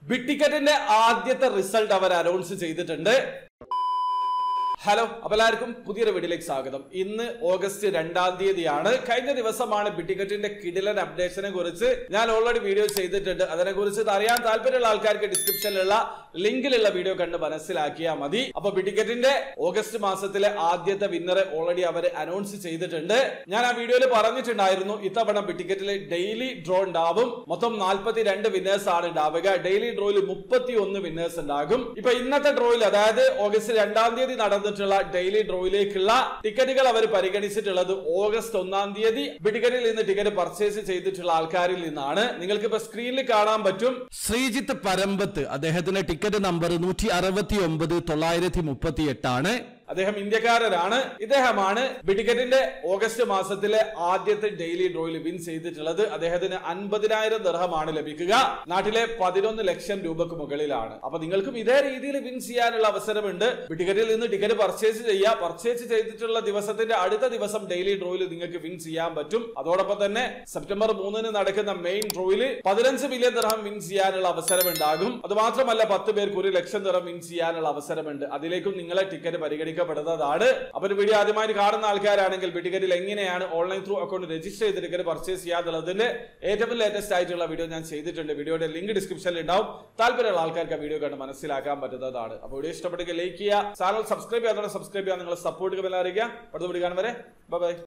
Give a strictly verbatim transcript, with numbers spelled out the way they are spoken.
Big ടിക്കറ്റിന്റെ ആദ്യത്തെ result അവർ അനൗൺസ് ചെയ്തിട്ടുണ്ട്. ഹലോ, അപ്പോൾ എല്ലാവർക്കും പുതിയൊരു വീഡിയോയിലേക്ക് സ്വാഗതം. ഇന്ന് ഓഗസ്റ്റ് രണ്ടാം തീയതിയാണ്. കഴിഞ്ഞ ദിവസമാണ് ബിഗ് ടിക്കറ്റിന്റെ കിടിലൻ അപ്ഡേഷനെ കുറിച്ച് ഞാൻ ഓൾറെഡി വീഡിയോ ചെയ്തിട്ടുണ്ട്. അതിനെ കുറിച്ച് അറിയാൻ താല്പര്യമുള്ള ആൾക്കാർക്ക് ഡിസ്ക്രിപ്ഷനിലുള്ള ലിങ്കിലുള്ള വീഡിയോ കണ്ട് മനസ്സിലാക്കിയാൽ മതി. അപ്പൊ ബിഗ് ടിക്കറ്റിന്റെ ഓഗസ്റ്റ് മാസത്തിലെ ആദ്യത്തെ വിന്നറെ ഓൾറെഡി അവർ അനൗൺസ് ചെയ്തിട്ടുണ്ട്. ഞാൻ ആ വീഡിയോയിൽ പറഞ്ഞിട്ടുണ്ടായിരുന്നു, ഇത്തവണ ബിഗ് ടിക്കറ്റിൽ ഡെയിലി ഡ്രോ ഉണ്ടാവും. മൊത്തം നാൽപ്പത്തി രണ്ട് വിന്നേഴ്സ് ആണ് ഉണ്ടാവുക. ഡെയിലി ഡ്രോയിൽ മുപ്പത്തി ഒന്ന് വിന്നേഴ്സ് ഉണ്ടാകും. ഇപ്പൊ ഇന്നത്തെ ഡ്രോയിൽ, അതായത് ഓഗസ്റ്റ് രണ്ടാം തീയതി നടന്ന ഡെയിലി ഡ്രോയിലേക്കുള്ള ടിക്കറ്റുകൾ അവർ പരിഗണിച്ചിട്ടുള്ളത് ഓഗസ്റ്റ് ഒന്നാം തീയതി ബിഗ് ടിക്കറ്റിൽ നിന്ന് ടിക്കറ്റ് പർച്ചേസ് ചെയ്തിട്ടുള്ള ആൾക്കാരിൽ നിന്നാണ്. നിങ്ങൾക്ക് ഇപ്പൊ സ്ക്രീനിൽ കാണാൻ പറ്റും, ശ്രീജിത്ത് പരമ്പത്ത്, അദ്ദേഹത്തിന്റെ ടിക്കറ്റ് നമ്പർ നൂറ്റി അറുപത്തി ഒമ്പത് തൊള്ളായിരത്തി മുപ്പത്തി എട്ടാണ്. അദ്ദേഹം ഇന്ത്യക്കാരനാണ്. ഇദ്ദേഹമാണ് ബിഗ് ടിക്കറ്റിന്റെ ഓഗസ്റ്റ് മാസത്തിലെ ആദ്യത്തെ ഡെയിലി ഡ്രോയിൽ വിൻ ചെയ്തിട്ടുള്ളത്. അദ്ദേഹത്തിന് അൻപതിനായിരം ദിർഹമാണ് ലഭിക്കുക. നാട്ടിലെ പതിനൊന്ന് ലക്ഷം രൂപക്ക് മുകളിലാണ്. അപ്പൊ നിങ്ങൾക്കും ഇതേ രീതിയിൽ വിൻ ചെയ്യാനുള്ള അവസരമുണ്ട്. ബിഗ് ടിക്കറ്റിൽ നിന്ന് ടിക്കറ്റ് പർച്ചേസ് ചെയ്യുക. പർച്ചേസ് ചെയ്തിട്ടുള്ള ദിവസത്തിന്റെ അടുത്ത ദിവസം ഡെയിലി ഡ്രോയിൽ നിങ്ങൾക്ക് വിൻ ചെയ്യാൻ പറ്റും. അതോടൊപ്പം തന്നെ സെപ്റ്റംബർ മൂന്നിന് നടക്കുന്ന മെയിൻ ഡ്രോയിൽ പതിനഞ്ച് മില്യൺ ദിർഹം വിൻ ചെയ്യാനുള്ള അവസരം ഉണ്ടാകും. അത് മാത്രമല്ല, പത്ത് പേർക്ക് ഒരു ലക്ഷം ദിർഹം വിൻ ചെയ്യാനുള്ള അവസരമുണ്ട്. അതിലേക്കും നിങ്ങളെ ടിക്കറ്റ് പരിഗണിക്കും പ്പെടുന്നതാണ്. അപ്പൊ ഒരു വീഡിയോ ആദ്യമായി കാണുന്ന ആൾക്കാരാണെങ്കിൽ ബിഗ് ടിക്കറ്റിൽ എങ്ങനെയാണ് ഓൺലൈൻ ത്രൂ അക്കൗണ്ട് രജിസ്റ്റർ ചെയ്ത് ടിക്കറ്റ് പർച്ചേസ് ചെയ്യാന്നുള്ളതിന്റെ ഏറ്റവും ലേറ്റസ്റ്റ് ആയിട്ടുള്ള വീഡിയോ ഞാൻ ചെയ്തിട്ടുണ്ട്. വീഡിയോയുടെ ലിങ്ക് ഡിസ്ക്രിപ്ഷനിൽ ഉണ്ടാവും. താല്പര്യമുള്ള ആൾക്കാർക്ക് ആ വീഡിയോ കണ്ട് മനസ്സിലാക്കാൻ പറ്റുന്നതാണ്. അപ്പോൾ വീഡിയോ ഇഷ്ടപ്പെട്ടെങ്കിൽ ലൈക്ക് ചെയ്യുക, ചാനൽ സബ്സ്ക്രൈബ് ചെയ്യാതെ സബ്സ്ക്രൈബ് ചെയ്യാൻ നിങ്ങൾ സപ്പോർട്ട് അറിയിക്കുക. അടുത്ത വീഡിയോ കാണും വരെ ബൈ ബൈ.